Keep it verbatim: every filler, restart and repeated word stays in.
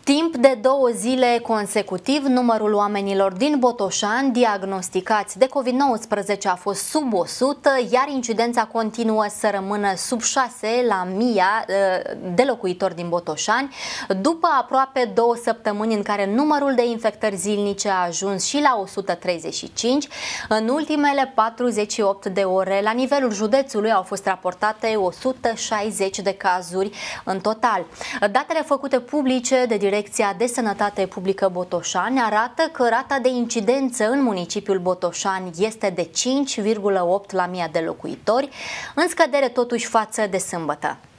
Timp de două zile consecutiv, numărul oamenilor din Botoșani diagnosticați de COVID nouăsprezece a fost sub o sută, iar incidența continuă să rămână sub șase la mie de locuitori din Botoșani, după aproape două săptămâni în care numărul de infectări zilnice a ajuns și la o sută treizeci și cinci. În ultimele patruzeci și opt de ore, la nivelul județului au fost raportate o sută șaizeci de cazuri în total. Datele făcute publice de Direcția de Sănătate Publică Botoșani arată că rata de incidență în municipiul Botoșani este de cinci virgulă opt la mie de locuitori, în scădere totuși față de sâmbătă.